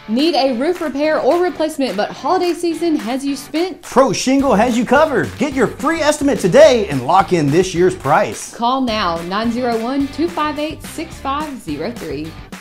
Need a roof repair or replacement, but holiday season has you spent? Pro Shingle has you covered. Get your free estimate today and lock in this year's price. Call now, 901-258-6503.